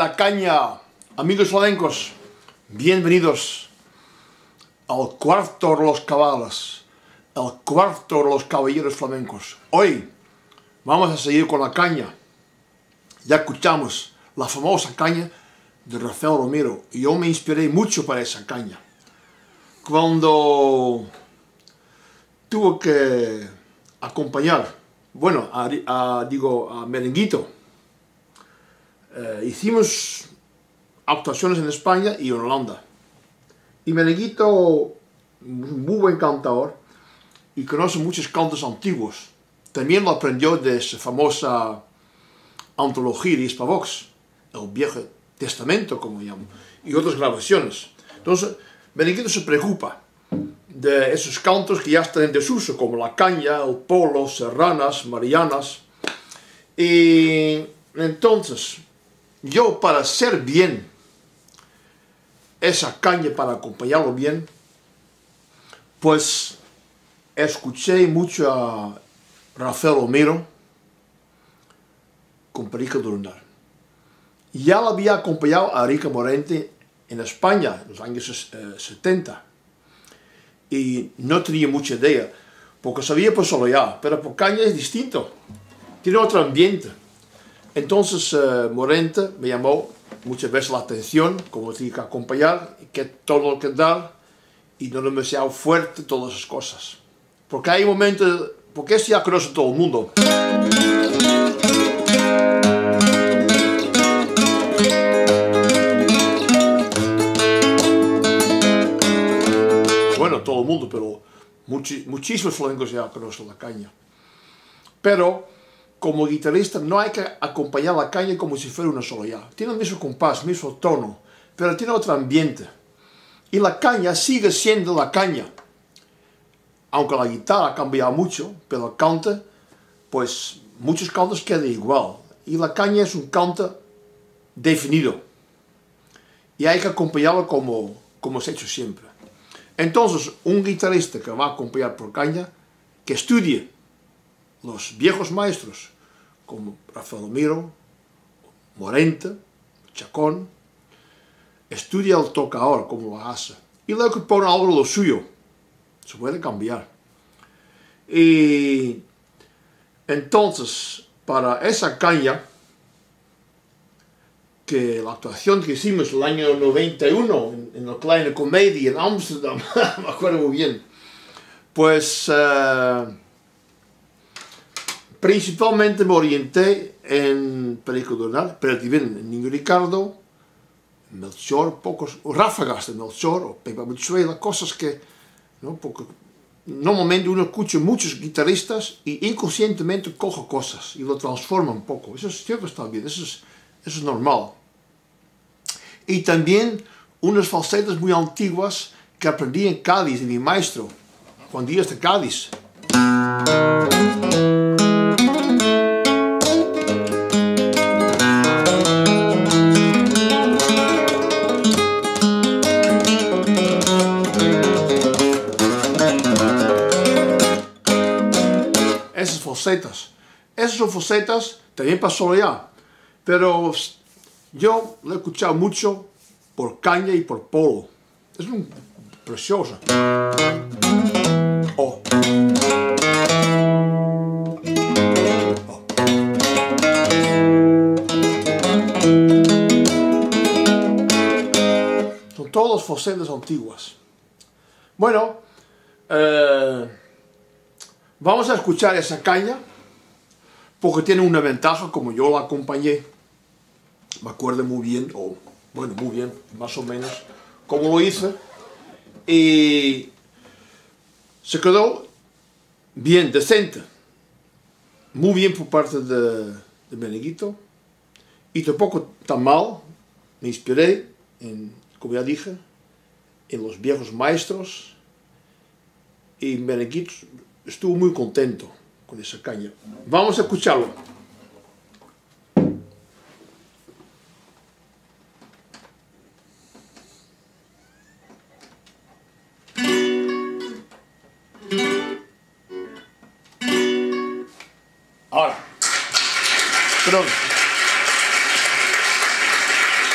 la caña, amigos flamencos, bienvenidos al cuarto de los caballos, al cuarto de los caballeros flamencos. Hoy vamos a seguir con la caña. Ya escuchamos la famosa caña de Rafael Romero y yo me inspiré mucho para esa caña. Cuando tuve que acompañar, bueno, a Merenguito, hicimos actuaciones en España y en Holanda. Y Merenguito, un muy buen cantador y conoce muchos cantos antiguos. También lo aprendió de esa famosa antología de Hispavox, el Viejo Testamento, como llaman, y otras grabaciones. Entonces, Merenguito se preocupa de esos cantos que ya están en desuso, como la caña, el polo, serranas, marianas. Y entonces, yo para hacer bien esa caña, para acompañarlo bien, pues escuché mucho a Rafael Romero con Perico de Lunar. Ya lo había acompañado a Rica Morente en España en los años 70 y no tenía mucha idea porque sabía por solo ya, pero por caña es distinto, tiene otro ambiente. Entonces Morente me llamó muchas veces la atención, como tenía que acompañar, que todo lo que dar y no demasiado fuerte, todas esas cosas. Porque hay momentos, porque eso ya conoce todo el mundo. Bueno, todo el mundo, pero muchísimos flamencos ya conocen la caña. Pero como guitarrista no hay que acompañar la caña como si fuera una sola ya. Tiene el mismo compás, el mismo tono, pero tiene otro ambiente. Y la caña sigue siendo la caña. Aunque la guitarra ha cambiado mucho, pero el cante, pues muchos cantos quedan igual. Y la caña es un cante definido. Y hay que acompañarlo como se ha hecho siempre. Entonces, un guitarrista que va a acompañar por caña, que estudie los viejos maestros, como Rafael Romero, Morente, Chacón, estudia el tocador, como lo hace, y luego que pone algo lo suyo, se puede cambiar. Y entonces, para esa caña, que la actuación que hicimos el año 91 en la Kleine Comedie en Ámsterdam, me acuerdo muy bien, pues principalmente me orienté en Perico de Lunar, pero también en Niño Ricardo, Melchor, pocos ráfagas de Melchor o Pepa Venezuela, cosas que, ¿no? Porque normalmente uno escucha muchos guitarristas y inconscientemente coge cosas y lo transforma un poco. Eso siempre está bien, eso es normal. Y también unas falsetas muy antiguas que aprendí en Cádiz, de mi maestro, Juan Díaz de Cádiz. Esas son falsetas también para solo ya, pero yo lo he escuchado mucho por caña y por polo. Es muy preciosa. Oh. Oh. Son todas falsetas antiguas. Bueno, vamos a escuchar esa caña porque tiene una ventaja, como yo la acompañé, me acuerdo muy bien, o bueno, muy bien, más o menos, como lo hice, y se quedó bien, decente, muy bien por parte de Merenguito, y tampoco tan mal. Me inspiré, como ya dije, en los viejos maestros, y Merenguito estuvo muy contento con esa caña. Vamos a escucharlo. Ahora, perdón.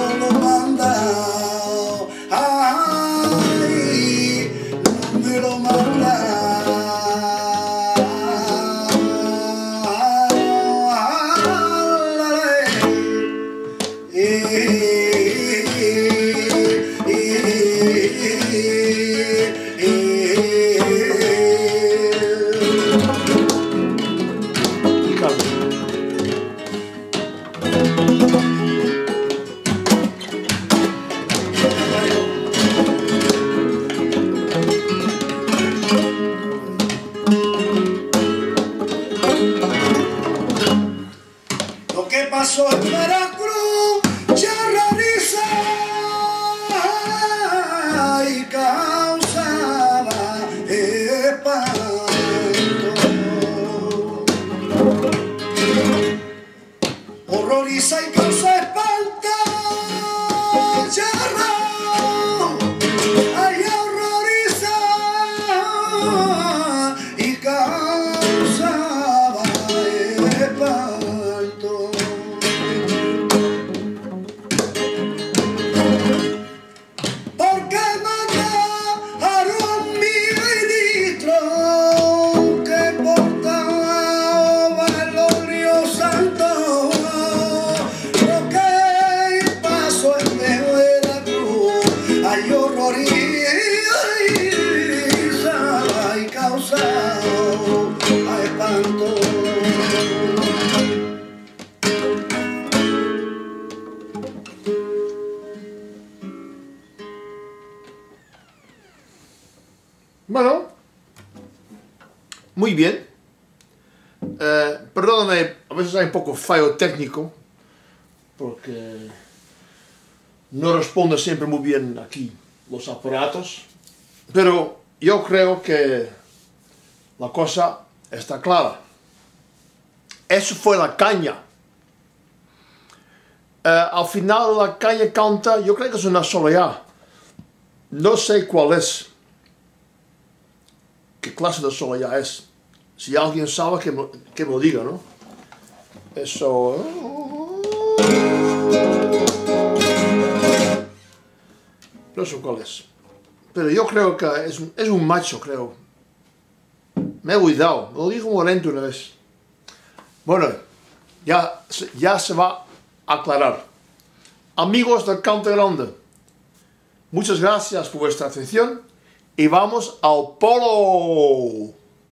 lo manda. Ay, no me lo manda. Lo que pasó en Veracruz ya realiza y causaba espanto. Horroriza y causa espanto, charro, ay, horroriza y causaba espanto. Porque mataron mi ministro que portaba el óleo santo. Lo que pasó en Veracruz, hay horroriza y causado a espanto. Bueno, muy bien. Perdóname, a veces hay un poco fallo técnico, porque no responde siempre muy bien aquí los aparatos, pero yo creo que la cosa está clara. Eso fue la caña. Al final la caña canta, yo creo que es una soleá. No sé cuál es. ¿Qué clase de soleá es? Si alguien sabe, que me lo diga, ¿no? Eso... no sé cuál es. Pero yo creo que es un macho, creo. Me he cuidado. Me lo dijo Morente una vez. Bueno, ya se va a aclarar. Amigos del Cante Grande, muchas gracias por vuestra atención y vamos al polo.